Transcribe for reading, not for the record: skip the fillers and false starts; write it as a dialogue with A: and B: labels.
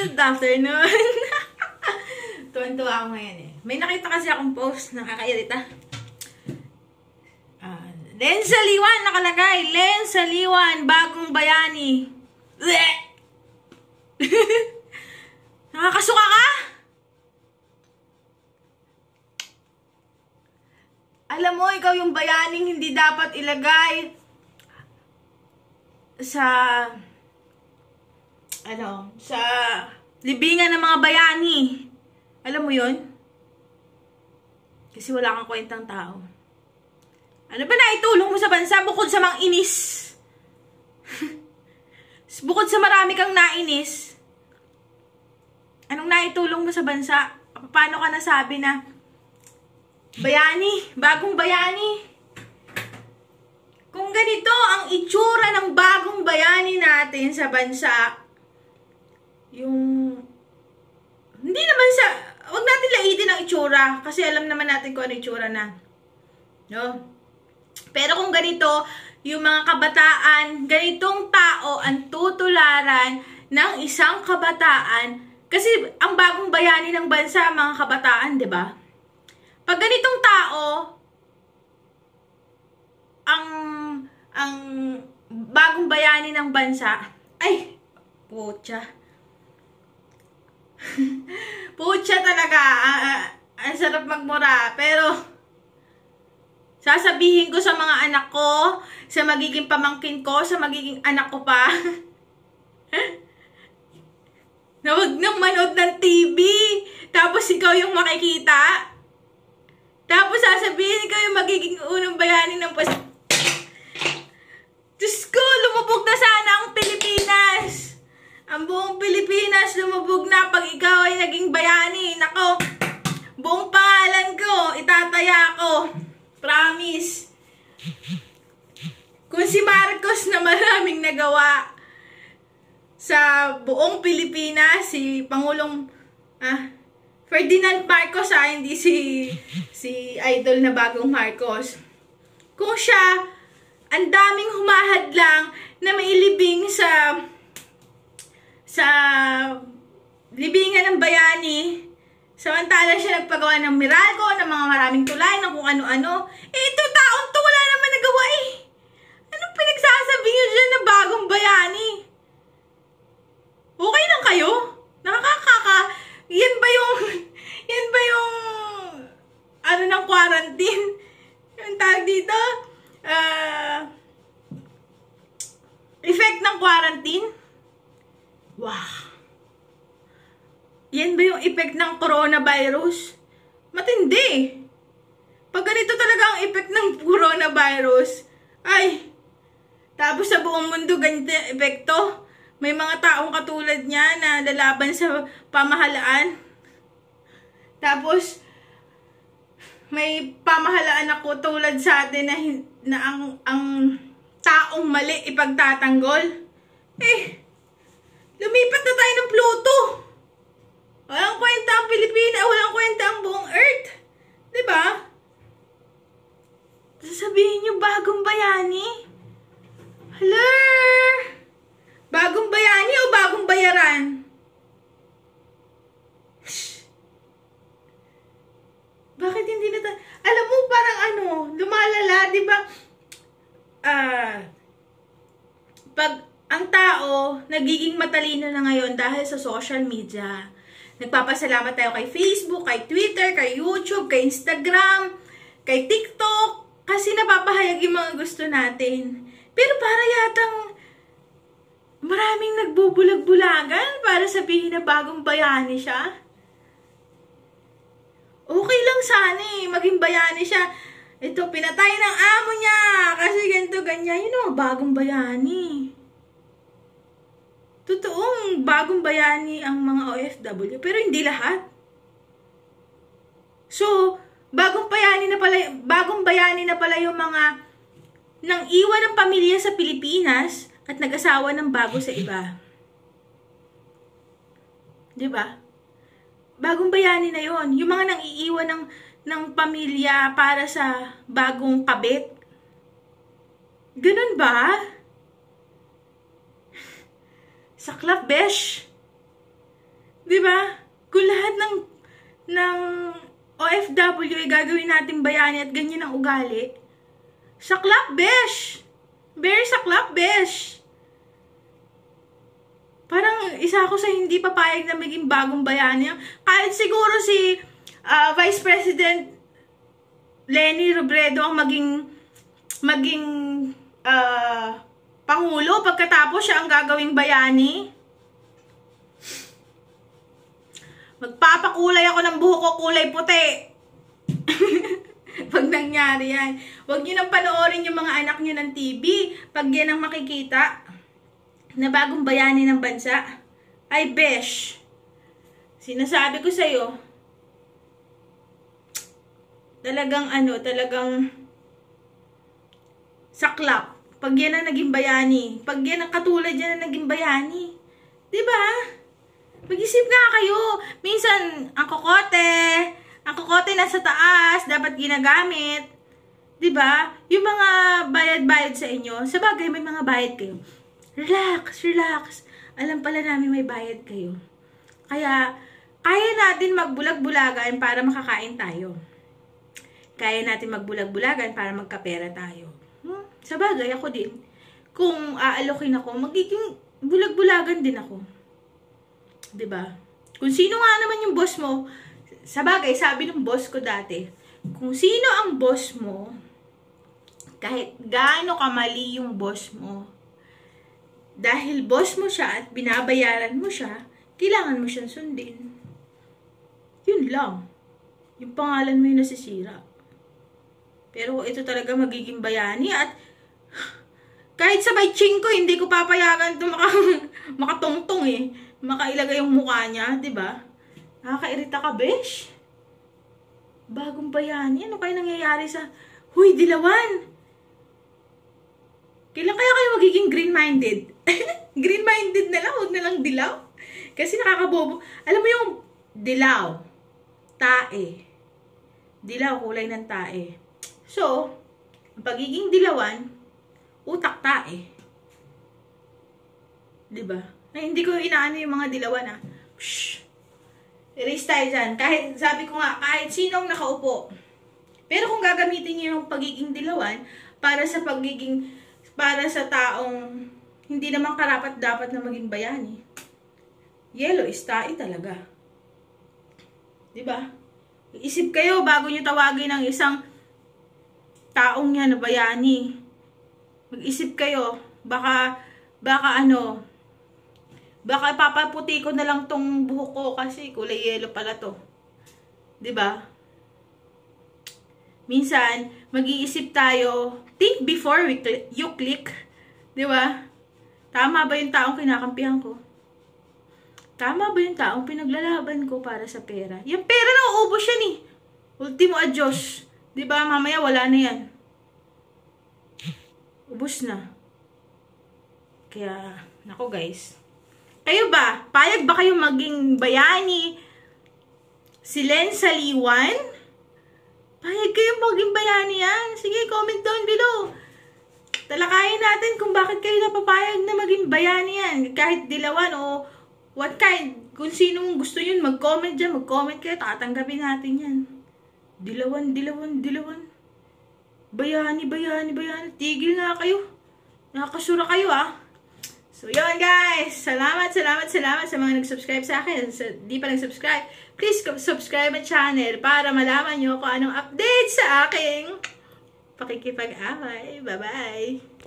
A: Good afternoon. Tuwan-tuwa ako ngayon eh. May nakita kasi akong post, nakakairita. Len Saliwan nakalagay. Len Saliwan, bagong bayani. Nakakasuka ka? Alam mo, ikaw yung bayaning hindi dapat ilagay sa sa libingan ng mga bayani. Alam mo yun? Kasi wala kang kwentang tao. Ano ba naitulong mo sa bansa bukod sa mga inis? Bukod sa marami kang nainis, anong naitulong mo sa bansa? Paano ka nasabi na bayani, bagong bayani? Kung ganito ang itsura ng bagong bayani natin sa bansa, yung hindi naman sa wag natin laitin ang itsura kasi alam naman natin kung ano itsura na, no? Pero kung ganito yung mga kabataan, ganitong tao ang tutularan ng isang kabataan, kasi ang bagong bayani ng bansa mga kabataan, 'di ba? Pag ganitong tao ang bagong bayani ng bansa, ay putya. Putya talaga. Ang sarap magmura. Pero, sasabihin ko sa mga anak ko, sa magiging pamangkin ko, sa magiging anak ko pa, na wag nang manood ng TV. Tapos ikaw yung makikita. Tapos sasabihin ikaw yung magiging unang bayani ng Diyos ko, lumubog na sana ang Pilipinas. Ang buong Pilipinas lumubog na pag ikaw ay naging bayani. Nako, buong pangalan ko, itataya ko. Promise. Kung si Marcos na maraming nagawa sa buong Pilipinas, si Pangulong Ferdinand Marcos, hindi si idol na bagong Marcos. Kung siya, ang daming humahadlang na mailibing sa libingan ng bayani, samantala siya nagpagawa ng Meralco, ng mga maraming tulay, ng kung ano-ano. Ito taon to, wala naman nagawa eh. Anong pinagsasabi niyo dyan na bagong bayani? Okay lang kayo? Nakakaka. Yan ba yung ano ng quarantine? Yung tawag dito? Effect ng quarantine? Wow. Yan ba yung effect ng coronavirus? Matindi. Pag ganito talaga ang effect ng coronavirus, ay, tapos sa buong mundo ganito yung epekto. May mga taong katulad niya na lalaban sa pamahalaan. Tapos, may pamahalaan ako tulad sa atin na ang taong mali ipagtatanggol. Lumipat na tayo ng Pluto. Walang kwenta ang Pilipinas, walang kwenta ang buong Earth. Diba? Sasabihin niyo bagong bayani? Hello? Bagong bayani o bagong bayaran? Bakit hindi na tayo? Alam mo, parang lumalala, di ba? Pag ang tao nagiging matalino na ngayon dahil sa social media, nagpapasalamat tayo kay Facebook, kay Twitter, kay YouTube, kay Instagram, kay TikTok, kasi napapahayag yung mga gusto natin. Pero para yatang maraming nagbubulag-bulagan para sabihin na bagong bayani siya. Okay lang sana maging bayani siya. Ito, pinatay ng amo niya kasi ganito, ganyan. Bagong bayani. Totoong bagong bayani ang mga OFW, pero hindi lahat. So, bagong bayani na pala yung mga nang iwan ng pamilya sa Pilipinas at nag-asawa ng bago sa iba. 'Di ba? Bagong bayani na 'yon. Yung mga nang iiwan ng pamilya para sa bagong kabit. Ganun ba? Saklap, besh. Di ba? Kung lahat ng OFW ay gagawin natin bayani at ganyan ang ugali, saklap, besh! Very saklap, besh! Parang isa ako sa hindi papayag na maging bagong bayani. Kahit siguro si Vice President Leni Robredo ang maging Pangulo pagkatapos siya ang gagawing bayani. Magpapakulay ako ng buhok ko kulay puti. Pag nangyari yan. Huwag nyo nang panoorin yung mga anak nyo ng TV. Pag yan ang makikita na bagong bayani ng bansa, ay besh. Sinasabi ko sa'yo, talagang saklap. Pag yan ang naging bayani. Pag yan ang katulad yan ang naging bayani. Diba? Mag-isip nga kayo. Minsan, ang kokote nasa taas, dapat ginagamit. Diba? Yung mga bayad-bayad sa inyo, sa bagay may mga bayad kayo. Relax, relax. Alam pala namin may bayad kayo. Kaya, kaya natin magbulag-bulagan para makakain tayo. Kaya natin magbulag-bulagan para magkapera tayo. Sa bagay, ako din. Kung aalokin ako, magiging bulag-bulagan din ako. Diba? Kung sino nga naman yung boss mo, sa bagay, sabi ng boss ko dati, kung sino ang boss mo, kahit gaano kamali yung boss mo, dahil boss mo siya at binabayaran mo siya, kailangan mo siyang sundin. Yun lang. Yung pangalan mo yung nasisira. Pero ito talaga magiging bayani at kahit sabay ching ko, hindi ko papayagan ito makatungtong eh. Makailagay yung mukha niya, diba? Nakakairita ka, besh. Bagong bayani. Ano kaya nangyayari sa... Huy, dilawan! Kailan kaya kayo magiging green-minded? Green-minded na lang, huwag na lang dilaw. Kasi nakakabobo. Alam mo yung dilaw, tae. Dilaw, kulay ng tae. So, ang pagiging dilawan, utak tae. Diba? Ay, hindi ko inaano yung mga dilawan ah. Shhh! Erase tayo dyan. Kahit, sabi ko nga, kahit sinong nakaupo. Pero kung gagamitin niyo yung pagiging dilawan para sa taong hindi naman karapat dapat na maging bayani, yellow is tae talaga. Diba? Isip kayo bago nyo tawagin ang isang taong yan na bayani. Mag-isip kayo, baka papaputi ko na lang tong buhok ko kasi kulay yellow pala to. 'Di ba? Minsan, mag-iisip tayo, think before you click. 'Di ba? Tama ba yung taong kinakampihan ko? Tama ba yung taong pinaglalaban ko para sa pera? Yung pera na uubos yan eh. Ultimo adios. 'Di ba? Mamaya wala na yan. Ubus na. Kaya, nako guys. Kayo ba? Payag ba kayo maging bayani? Si Len Saliwan? Payag kayo maging bayani yan? Sige, comment down below. Talakayin natin kung bakit kayo napapayag na maging bayani yan. Kahit dilawan o what kind. Kung sinong gusto yun, mag-comment dyan. Mag-comment kayo, tatanggapin natin yan. Dilawan. Bayani. Tigil nga kayo. Nakakasura kayo ah. So yun guys. Salamat sa mga nag-subscribe sa akin. Sa di pa nag-subscribe, please subscribe ang channel para malaman nyo kung anong update sa aking pakikipag-away. Bye-bye.